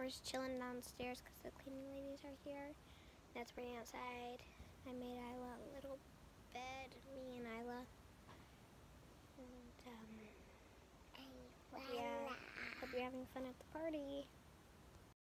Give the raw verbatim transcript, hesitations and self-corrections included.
just chilling downstairs because the cleaning ladies are here. That's pretty outside. I made Isla a little bed, me and Isla. And, um, yeah, hope you're having fun at the party.